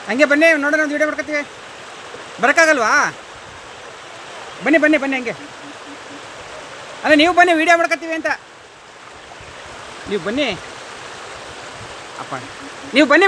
ಹಂಗೆ ಬನ್ನಿ ನೋಡೋಣ, ಒಂದು ವೀಡಿಯೋ ಮಾಡ್ಕೊತೀವಿ. ಬರೋಕ್ಕಾಗಲ್ವಾ? ಬನ್ನಿ ಬನ್ನಿ ಬನ್ನಿ ಹಂಗೆ. ಅಲ್ಲ ನೀವು ಬನ್ನಿ, ವೀಡಿಯೋ ಮಾಡ್ಕೊತೀವಿ ಅಂತ. ನೀವು ಬನ್ನಿ ಅಪ್ಪ, ನೀವು ಬನ್ನಿ.